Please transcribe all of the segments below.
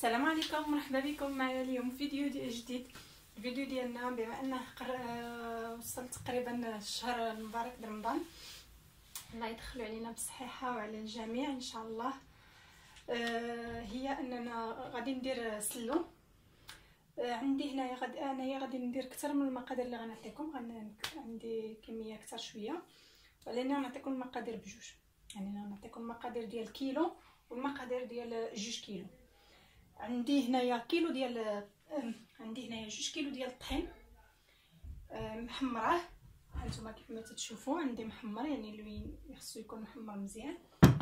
السلام عليكم، مرحبا بكم معايا اليوم فيديو جديد. الفيديو ديالنا بما انه وصلت تقريبا الشهر المبارك رمضان، الله يدخلوا علينا بالصحيحه وعلى الجميع ان شاء الله. هي اننا غادي ندير سلو. عندي هنايا غادي ندير اكثر من المقادير اللي غنعطيكم. عندي كميه اكثر شويه، ولكن نعطيكم المقادير بجوج، يعني نعطيكم المقادير ديال الكيلو والمقادير ديال 2 كيلو. عندي هنايا كيلو ديال عندي هنايا 2 كيلو ديال الطحين محمراه. هانتوما كيف ما تشوفوا عندي محمر، يعني اللي خصو يكون محمر مزيان.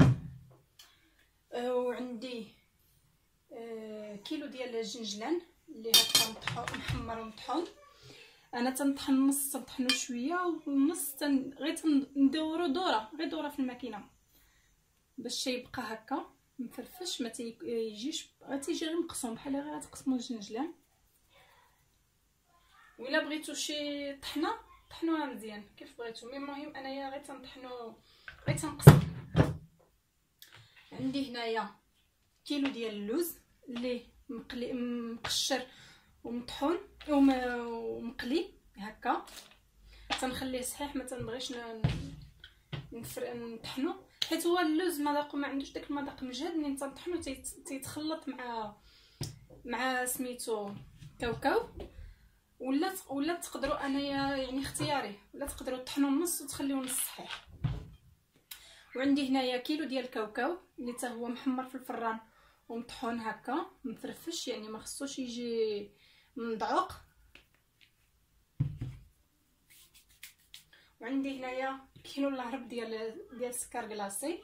وعندي كيلو ديال الجنجلان اللي هكا محمر ومطحون. انا تنطحن نص، تنطحنو شويه ونص غير ندورو دوره في الماكينه باش يبقى هكا مفرفش، ما تيجيش غتيجي غير مقسوم بحال غير تقسموا الجنجلان. وإلا بغيتو شي طحنه طحنوها مزيان كيف بغيتو، مي المهم انايا غير تنطحنو غير تنقسم. عندي هنايا كيلو ديال اللوز اللي مقشر ومطحون ومقلي هكا، تنخليه صحيح، ما تنبغيش نطحنو حيت هو اللوز مذاقو ما عندوش داك المذاق مجهد. ملي تنطحنو تيتخلط مع سميتو كاوكاو، ولا تقدروا انايا يعني اختياري، ولا تقدروا تطحنوا النص وتخليوه نص صحيح. وعندي هنايا كيلو ديال الكاوكاو اللي حتى هو محمر في الفران ومطحون هكا مفرفش، يعني ما خصوش يجي مدعوق. وعندي هنايا كيلو العرب ديال السكر كلاصي.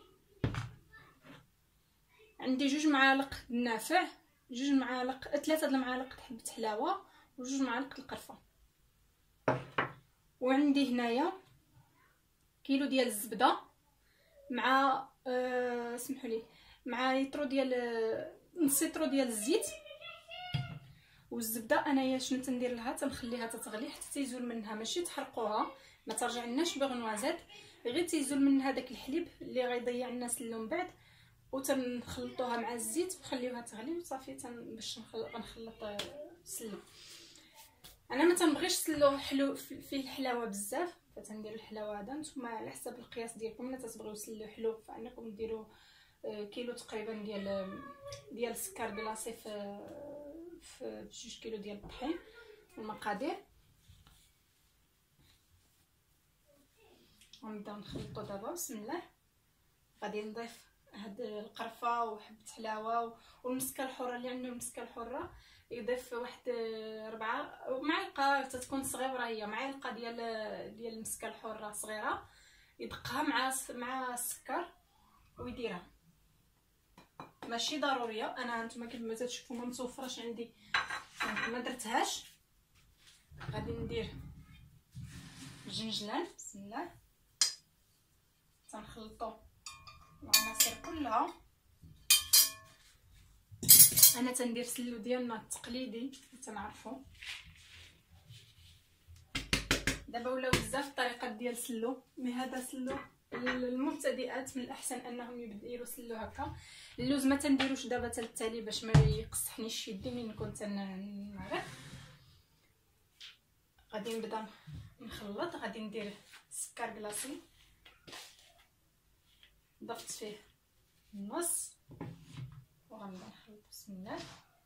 عندي 2 معالق النافع، 3 المعالق حبه حلاوه، و2 معالق القرفه. وعندي هنايا كيلو ديال الزبده مع سمحوا لي مع نص لتر ديال الزيت. والزبده انايا شنو تندير لها، تنخليها تتغلي حتى تيزول منها، ماشي تحرقوها، ما ترجعلناش بغنوازات، غير تيزول منها داك الحليب اللي غيضيع لنا سلو من بعد. وتنخلطوها مع الزيت ونخليوها تغلي وصافي. باش غنخلط السلو. انا ما تنبغيش سلو حلو فيه الحلاوه بزاف، فتندير الحلاوه هذا. نتوما على حسب القياس ديالكم، الا تتبغيو سلو حلو فانكم ديروا كيلو تقريبا ديال السكر كلاصي في 2 كيلو ديال الطحين. والمقادير غنبداو نخلطو دابا. بسم الله. غادي نضيف هاد القرفه وحبه حلاوه والمسكه الحره، اللي عنده المسكه الحره يضيف واحد 4 معالق، تتكون صغيره، هي معلقه ديال المسكه الحره صغيره، يدقها مع السكر ويديرها. ماشي ضروريه، انا نتوما كيف ما تشوفوا ما متوفرش عندي، ما درتهاش. غادي ندير الجنجلان. بسم الله. تنخلطو العناصر كلها. انا تندير سلو ديالنا التقليدي تنعرفوا. دابا ولاو بزاف الطريقات ديال سلو، مي هذا سلو المبتدئات من الاحسن انهم يديروا سلو هكا. اللوز ما تنديروش دابا حتى التالي باش ما يقصحنيش يدي ملي نكون تنعرف. غادي نبدا نخلط. غادي ندير السكر كلاصي، ضفت فيه النص وغنبدا نخلط. بسم الله.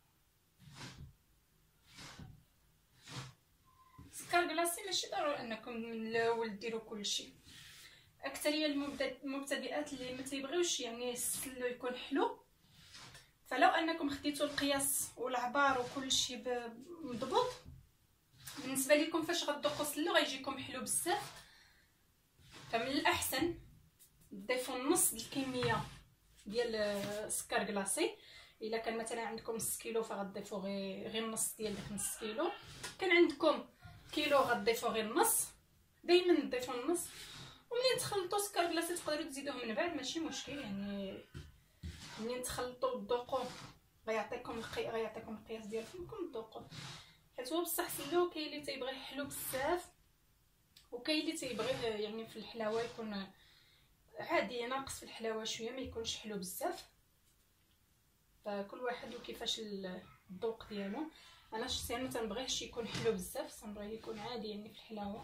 السكر كلاصي ماشي ضروري انكم من الاول ديروا كلشي. اكثريه المبتدئات اللي ما تيبغيوش يعني السلو يكون حلو، فلو انكم خديتوا القياس والعبار وكلشي مضبوط، بالنسبه لكم فاش غتذوقوا السلو غيجيكم حلو بزاف. فمن الاحسن تضيفوا نص الكميه ديال السكر كلاصي. الا كان مثلا عندكم نص كيلو فغتضيفوا غير نص ديال داك نص كيلو. كان عندكم كيلو غتضيفوا غير نص، دائما تضيفوا النص. وملي تخلطوا سكر كلاصي تقدروا تزيدوه من بعد، ماشي مشكل. يعني ملي تخلطوا وتذوقوا غيعطيكم القياس ديالكم تذوقوا. حيت هو بصح سلو كاين اللي تيبغيه حلو بزاف، وكاين اللي تيبغيه يعني في الحلاوه يكون عادي، ناقص في الحلاوه شويه، ما يكونش حلو بزاف. فكل واحد وكيفاش الذوق ديالو. انا شخصيا ما تنبغيهش يكون حلو بزاف، تنبغيه يكون عادي يعني في الحلاوه.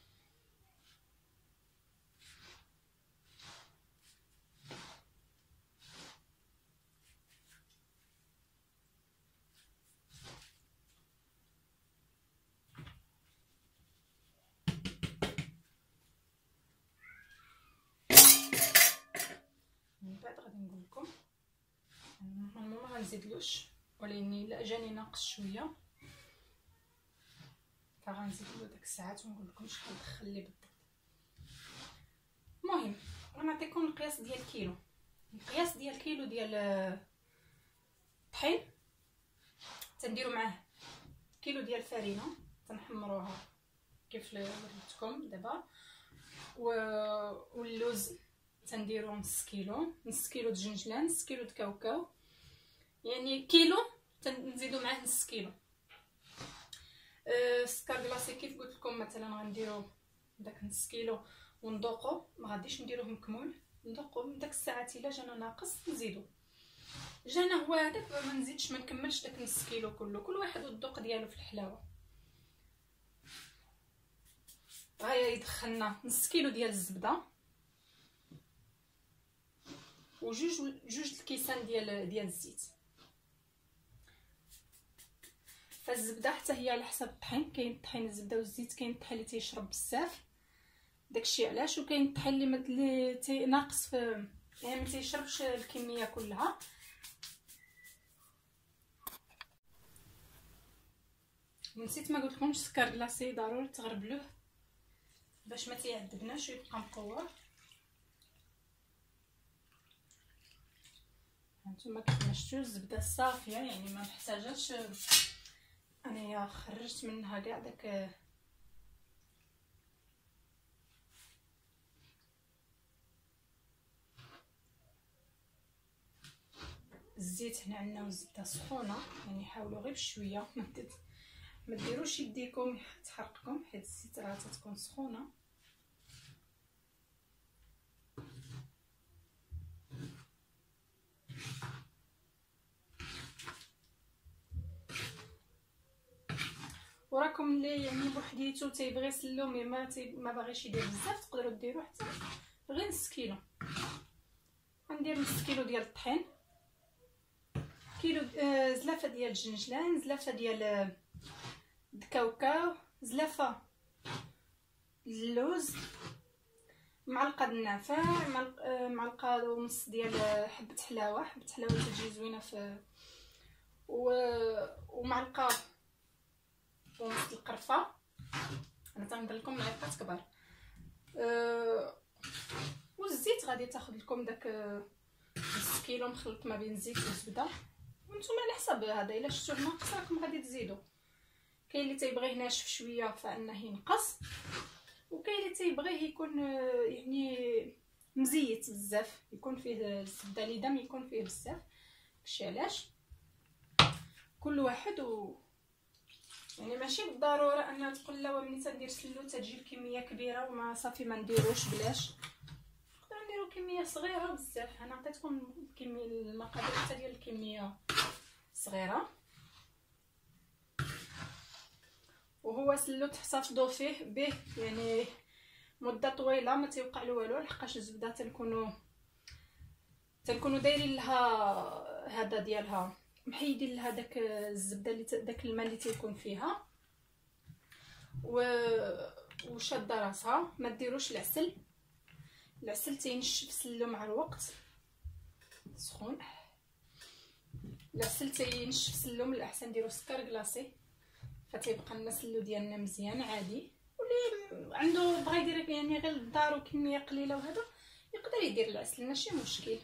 من بعد غادي نقول لكم ما غنزيدلوش، ولكن الا جاني ناقص شويه فغنزيدلو داك الساعات ونقول لكم شحال دخل لي بالضبط. المهم غنعطيكم القياس ديال كيلو. القياس ديال كيلو ديال الطحين تنديروا معاه كيلو ديال الفرينه تنحمروها كيف وريتكم دابا، واللوز تنديرو نص كيلو د جنجلان، نص كيلو د كاوكاو، يعني كيلو تنزيدو معاه نص كيلو. السكر كلاصي كيف قلت لكم مثلا غنديرو داك نص كيلو وندوقو، ما غاديش نديروه مكمول، ندوقو من داك الساعات الا جانا ناقص نزيدو، جانا هو هذاك ما نزيدش ما نكملش داك نص كيلو كله، كل واحد والذوق ديالو في الحلاوه. غايا يدخلنا نص كيلو ديال الزبده وجوج الكيسان ديال الزيت. فالزبده حتى هي على حسب الطحين، كاين الطحين الزبده والزيت، كاين الطحين اللي تيشرب بزاف داكشي علاش، وكاين الطحين اللي ناقص في يعني ما تيشربش الكميه كلها. ونسيت ما قلت لكمش السكر كلاصي ضروري تغربلوه باش ما تيعذبناش ويبقى مقور. هانتوما كيف ما شفتوا الزبده صافيه، يعني ما محتاجاش انايا خرجت منها كاع داك الزيت. هنا عندنا والزبده سخونه، يعني حاولوا غير بشويه ما ديروش يديكم تحرقكم حيت الزيت راه تكون سخونه. وراكم اللي يعني بوحديتو تيبغي يسلو مي ما باغيش يدير بزاف، تقدروا ديروا حتى غير نص كيلو. غندير نص كيلو ديال الطحين، كيلو زلافه ديال الجنجلان، زلافه ديال الكاوكاو، زلافه اللوز، معلقه النافع، معلقه ونص ديال حبه حلاوه تجي زوينه في ومعلقه ونص القرفه. انا تندير لكم معلقات كبار. والزيت غادي تاخذ لكم داك نص كيلو مخلط ما بين الزيت والزبده، وانتم على حسب هذا الا شفتوه ناقص راكم غادي تزيدوا. كاين اللي تيبغيه ناشف شويه فانه ينقص، وكاين اللي تيبغيه يكون يعني مزيت بزاف، يكون فيه الزبده اللي دم يكون فيه بزاف. داكشي علاش كل واحد يعني ماشي بالضروره انها تقول لا ملي تندير سلو تجي الكميه كبيره وما صافي ما نديروش. بلاش نقدروا نديروا كميه صغيره بزاف. انا عطيتكم الكميه المقادير حتى ديال الكميه صغيره، وهو سلو تحتفظوا فيه به يعني مده طويله ما تيوقع له والو، لحقاش الزبده تنكونوا دايرين لها هذا ديالها، محيدين لها داك الزبده اللي داك الماء اللي تيكون فيها وشاده راسها. ما ديروش العسل تينشف سلو مع الوقت سخون. العسل تينشف سلو، من الاحسن نديرو سكر كلاصي فتيبقى لنا سلو ديالنا مزيان عادي. واللي عنده بغا يدير يعني غير للدار وكميه قليله وهذا يقدر يدير العسل ماشي مشكل.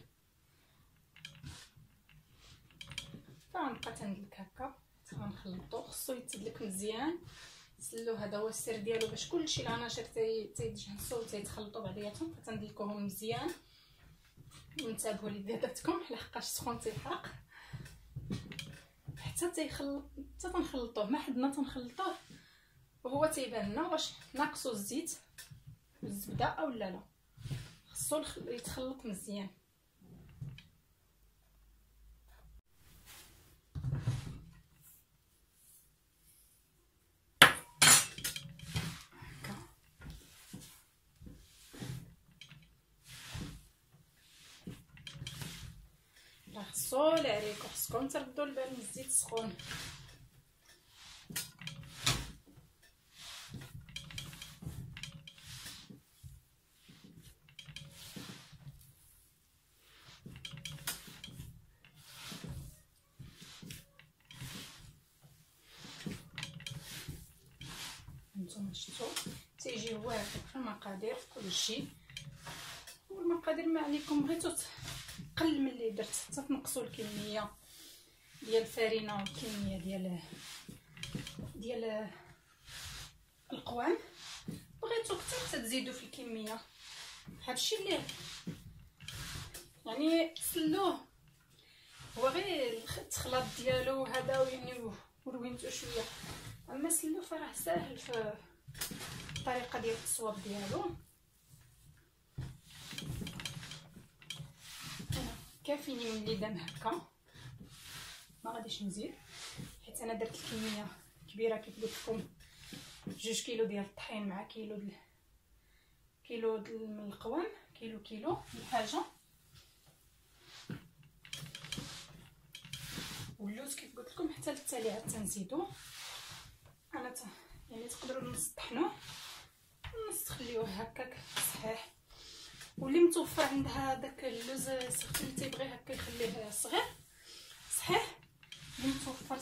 فغنبقى تندلك هكا غنخلطو، خصو يتدلك مزيان سلو. هذا هو السر ديالو باش كلشي العناصر تيتجهزوا وتيتخلطوا بعضياتهم. فتندلكوهم مزيان وانتبهوا ليداتكم لحقاش سخون تيحرق حتى تنخلطوه. ما حدنا تنخلطوه وهو تيبان لنا واش ناقصو الزيت والزبده او لا. خصو يتخلط مزيان. تنقصوا العريك وخصكم تردوا البال من الزيت السخون. نتوما شفتوا تيجي واعر في المقادير في كلشي، والمقادير ما عليكم غير قل من اللي درت حتى تنقصوا الكميه ديال الفرينه والكميه ديال القوام. بغيتو كثر تزيدوا في الكميه. هادشي اللي يعني سلوه هو غير التخلط ديالو هذا يعني وروينتو شويه، اما سلوه فراه ساهل في الطريقه ديال التصواب ديالو. انا كافيني من اللي دام هكا، ما غاديش نزيد حيت انا درت الكميه كبيره كيف قلت لكم 2 كيلو ديال الطحين مع كيلو من القوام، كيلو الحاجه. واللوز كيف قلت لكم حتى للتالي عاد تنزيدو. انا يعني تقدروا نص طحنوه ونص تخليوه هكاك صحيح. واللي متوفر عندها داك اللوز سخت اللي تيبغي هكا يخليه صغير صحيح، اللي متوفر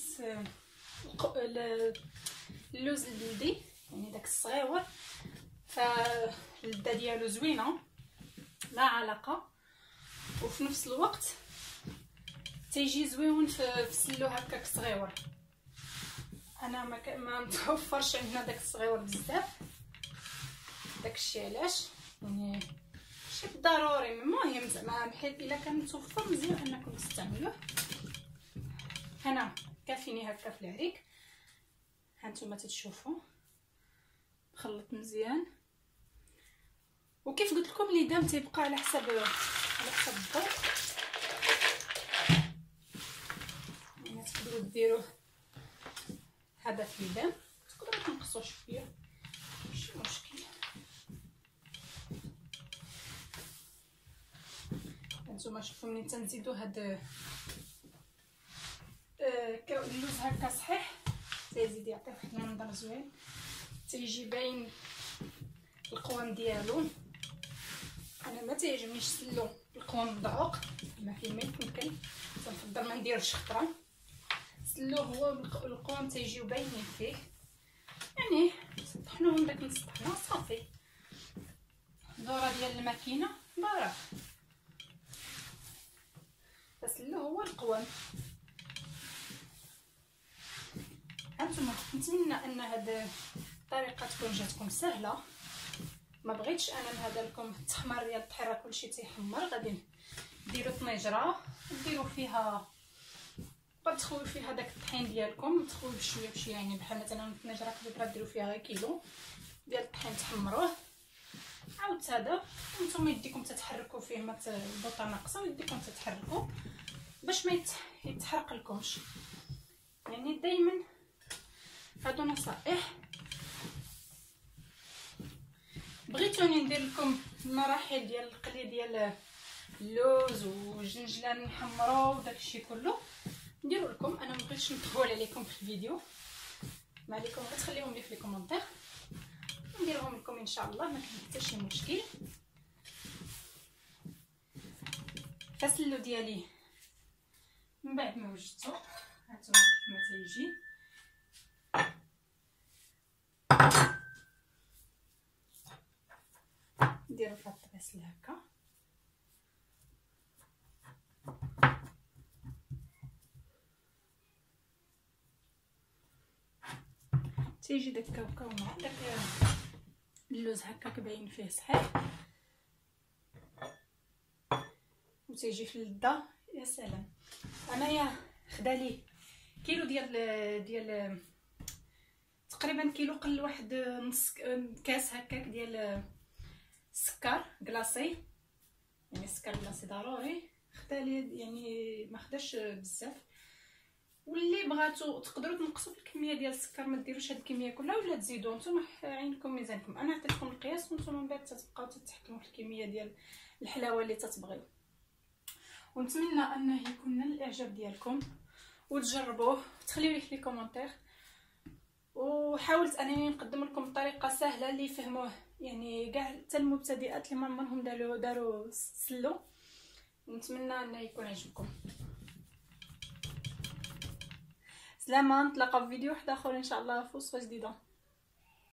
اللوز البلدي يعني داك الصغيور فاللذه ديالو زوينه لا علاقه، وفي نفس الوقت تيجي زويون في سلو هكاك صغيور. انا ما متوفرش عندنا داك الصغيور بزاف، داكشي علاش يعني ماشي ضروري. المهم زعما بحيث الا كان متوفر مزيان انكم تستعملوه. هنا كافيني هكا في العريك، هانتوما تتشوفوا مخلط مزيان. وكيف قلت لكم اللي دام تيبقى على حسب الضوء، يعني تقدروا ديروه هذا في اللدام، تقدروا تنقصوا شويه ماشي مشكل. هانتوما شوفوا منين تنزيدوا هاد اللوز هكا صحيح تيزيد يعطي واحد المنظر زوين، تيجي باين القوام ديالو. انا ما تيعجبنيش سلو القوام مدعوق، ما فيه ما يمكن تنفضل ما نديرش خطره. سلو هو القوام تيجيو باينين فيه، يعني طحنوهم داك نص طحنه صافي. دوره ديال الماكينه دوره، فسلو هو القوام. هانتوما نتمنى ان هاد الطريقه تكون جاتكم سهله. ما بغيتش انا نهضر لكم التحمر ديال الطحيره كلشي تيحمر. غادي ديروا طنجره ديروا فيها تخويو فيها داك الطحين ديالكم، تخويو بشويه بشويه، يعني بحال مثلا الطنجره كبيره ديروا فيها غير كيلو ديال الطحين تحمروه. عاود هذا نتوما يديكم تتحركوا فيه، ما البوطه ناقصه ويديكم تتحركوا باش ما يتحرق لكمش. يعني دائما هادو نصائح. بغيتوني ندير لكم المراحل ديال القلي ديال اللوز والجنجلان نحمرو وداكشي كله نديرو لكم. انا مبغيتش نطول عليكم في الفيديو، ما عليكم غير تخليهم لي في لي كومونتير نديرهم لكم ان شاء الله، ما كاين حتى شي مشكل. فالسلو ديالي من بعد ما وجدتو هانتوما كيف ما تيجي نديرو في هاد الطريسل هكا. تيجي داك الكاوكاو مع داك اللوز هكاك باين فيه صحيح، وتيجي في اللذه يا سلام. انايا خدالي كيلو ديال تقريبا كيلو قل واحد نص كاس هكاك ديال السكر كلاصي، يعني السكر كلاصي ضروري. خدالي يعني ما خداش بزاف. واللي بغاتو تقدروا تنقصوا في الكميه ديال السكر، ما ديروش هاد الكميه كلها ولا تزيدوا نتوما عينكم ميزانكم. انا عطيتكم القياس وانتم من بعد تتبقاو تتحكموا في الكميه ديال الحلاوه اللي تتبغيو. ونتمنى انه يكون نال الاعجاب ديالكم وتجربوه وتخليو لي في كومونتير. وحاولت انني نقدم لكم طريقه سهله اللي يفهموه يعني كاع حتى المبتدئات اللي ما عمرهم داروا سلو. نتمنى انه يكون عجبكم. سلامه، نتلاقاو في فيديو واحد اخر ان شاء الله في وصفه جديده.